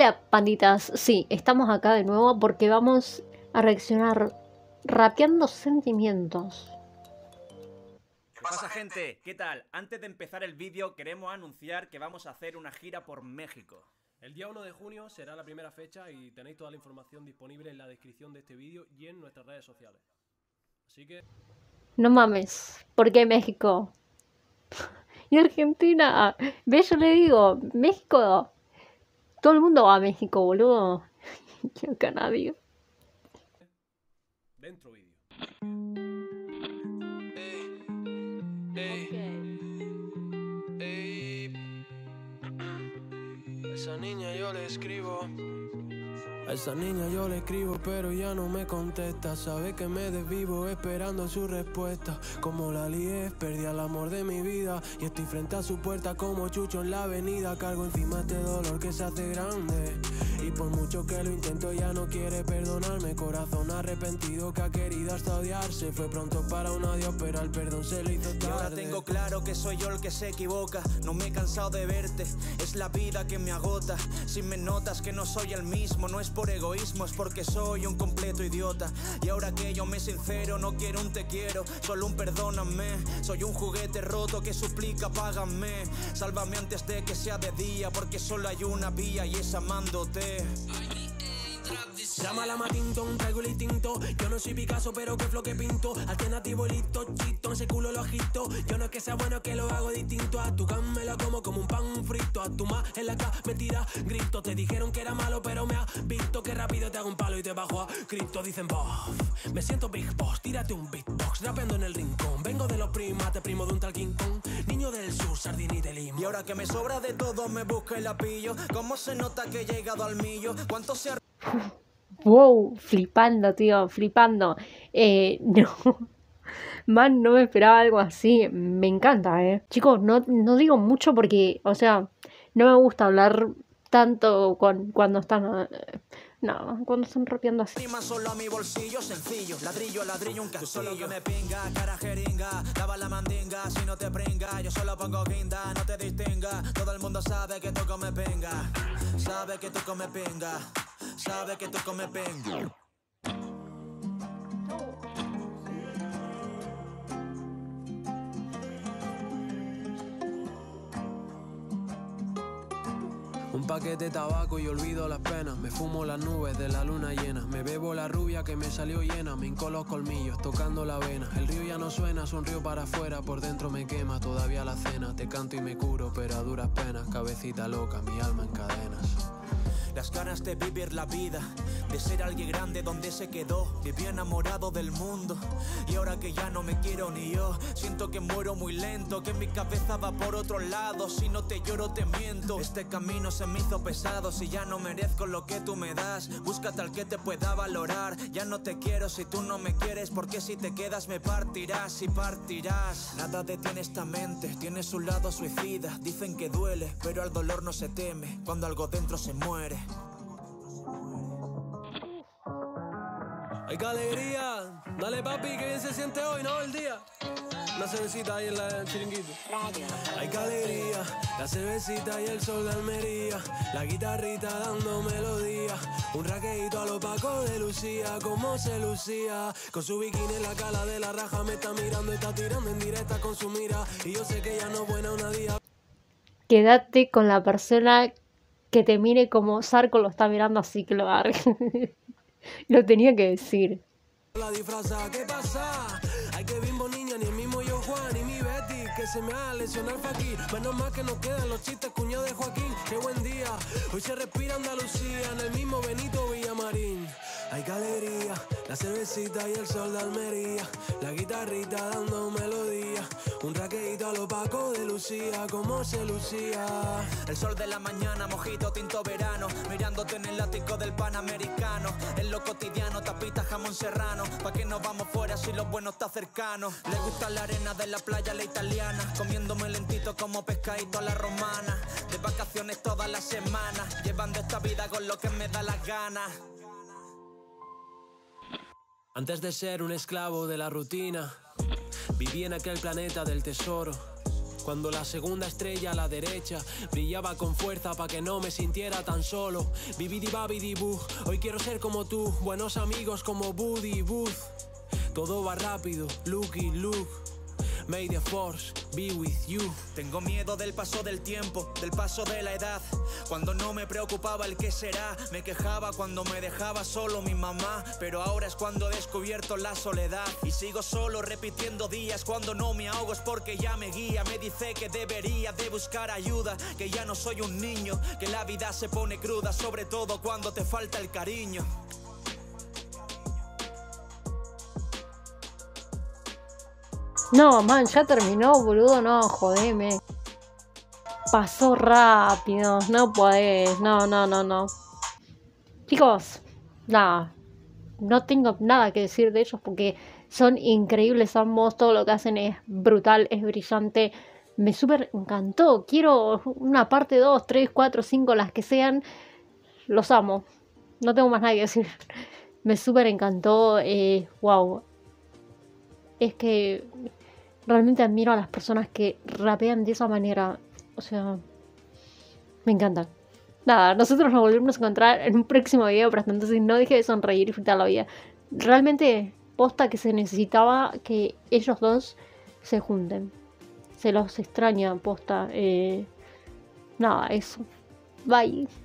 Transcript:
Hola, panditas. Sí, estamos acá de nuevo porque vamos a reaccionar rapeando sentimientos. ¿Qué pasa, gente? ¿Qué tal? Antes de empezar el vídeo queremos anunciar que vamos a hacer una gira por México. El día 1 de junio será la primera fecha y tenéis toda la información disponible en la descripción de este vídeo y en nuestras redes sociales. Así que... No mames, ¿por qué México? Y Argentina. ¿Ves? Yo le digo, México. Todo el mundo va a México, boludo. Y acá nadie. dentro vídeo. Esa niña yo le escribo. A esa niña yo le escribo, pero ya no me contesta. Sabe que me desvivo esperando su respuesta. Como la lié, perdí al amor de mi vida y estoy frente a su puerta como Chucho en la avenida. Cargo encima este dolor que se hace grande y por mucho que lo intento ya no quiere perdonarme. Corazón arrepentido que ha querido hasta odiarse. Fue pronto para un adiós, pero al perdón se le hizo tarde. Y ahora tengo claro que soy yo el que se equivoca. No me he cansado de verte, es la vida que me agota. Si me notas que no soy el mismo, no es por egoísmo, es porque soy un completo idiota. Y ahora que yo me sincero, no quiero un te quiero, solo un perdóname. Soy un juguete roto que suplica págame. Sálvame antes de que sea de día, porque solo hay una vía y es amándote. Llámala Matinton, traigo el instinto. Yo no soy Picasso, pero que flow que pinto. Alternativo listo, chito, ese culo lo agito. Yo no es que sea bueno, que lo hago distinto. A tu can me la como un pan frito. A tu más en la cara me tira grito. Te dijeron que era malo, pero me has visto que rápido te hago un palo y te bajo a Cristo. Dicen bof, me siento Big Boss, tírate un beatbox, rapeando en el rincón. Vengo de los primates, primo de un tal King Kong. Niño del sur, sardinita y limón. Y ahora que me sobra de todo, me busca y la pillo. ¿Cómo se nota que he llegado al millo? ¿Cuánto se ha... Wow, flipando, tío, flipando. No. Man, no me esperaba algo así. Me encanta, Chicos, no digo mucho porque, o sea, no me gusta hablar tanto cuando están... no, cuando están rapeando así. Rima solo a mi bolsillo, sencillo. Ladrillo a ladrillo, un castillo. Solo que me pinga, cara jeringa. Lava la mandinga, si no te pringa. Yo solo pongo guinda, no te distinga. Todo el mundo sabe que tú comes pinga. Sabe que tú comes pinga. Sabe que tú comes pinga. Un paquete de tabaco y olvido las penas. Me fumo las nubes de la luna llena. Me bebo la rubia que me salió llena. Me hinco los colmillos tocando la vena. El río ya no suena, sonrío para afuera. Por dentro me quema todavía la cena. Te canto y me curo, pero a duras penas. Cabecita loca, mi alma en cadenas. Las ganas de vivir la vida, de ser alguien grande donde se quedó. Vivía enamorado del mundo y ahora que ya no me quiero ni yo, siento que muero muy lento, que mi cabeza va por otro lado. Si no te lloro te miento. Este camino se me hizo pesado, si ya no merezco lo que tú me das. Búscate al que te pueda valorar. Ya no te quiero si tú no me quieres, porque si te quedas me partirás y partirás. Nada detiene esta mente, tiene su lado suicida. Dicen que duele, pero al dolor no se teme cuando algo dentro se muere. ¡Ay, qué alegría! Dale, papi, que bien se siente hoy, ¿no? El día. Una cervecita ahí en el chiringuito. ¡Ay, qué alegría! La cervecita y el sol de Almería. La guitarrita dando melodía. Un raqueito a lo Paco de Lucía. Como se lucía. Con su bikini en la cala de la raja. Me está mirando y está tirando en directa con su mira. Y yo sé que ella no es buena una día. Quédate con la persona que te mire como Sarko lo está mirando así, que lo agarre. Lo tenía que decir. La disfraza, ¿qué pasa? Hay que bimbo niña, ni el mismo yo Juan, ni mi Betty, que se me va a lesionar aquí. Menos mal que nos quedan los chistes cuñados de Joaquín. Qué buen día, hoy se respira Andalucía, en el mismo Benito Villamarín. Ay, qué alegría, la cervecita y el sol de Almería. La guitarrita dando melodía. Un raqueito a lo Paco de Lucía, como se lucía. El sol de la mañana, mojito, tinto verano. Mirándote en el ático del Panamericano. En lo cotidiano, tapita, jamón serrano. ¿Pa' qué nos vamos fuera si lo bueno está cercano? Le gusta la arena de la playa, la italiana. Comiéndome lentito como pescadito a la romana. De vacaciones todas las semanas. Llevando esta vida con lo que me da las ganas. Antes de ser un esclavo de la rutina, viví en aquel planeta del tesoro. Cuando la segunda estrella a la derecha brillaba con fuerza para que no me sintiera tan solo. Bibidi babidi boo, hoy quiero ser como tú, buenos amigos como Buddy Booth. Todo va rápido, Lucky Luke. May the force be with you. Tengo miedo del paso del tiempo, del paso de la edad. Cuando no me preocupaba el qué será, me quejaba cuando me dejaba solo mi mamá. Pero ahora es cuando he descubierto la soledad. Y sigo solo repitiendo días, cuando no me ahogo es porque ya me guía. Me dice que debería de buscar ayuda, que ya no soy un niño, que la vida se pone cruda, sobre todo cuando te falta el cariño. No, man, ya terminó, boludo, no, jodeme. Pasó rápido, no podés, no. Chicos, nada, no tengo nada que decir de ellos porque son increíbles ambos, todo lo que hacen es brutal, es brillante. Me súper encantó, quiero una parte 2, 3, 4, 5, las que sean. Los amo, no tengo más nada que decir. Me súper encantó, wow. Es que realmente admiro a las personas que rapean de esa manera. O sea, me encantan. Nada, nosotros nos volvemos a encontrar en un próximo video, pero hasta entonces no deje de sonreír y disfrutar la vida. Realmente, posta que se necesitaba que ellos dos se junten. Se los extraña, posta. Nada, eso. Bye.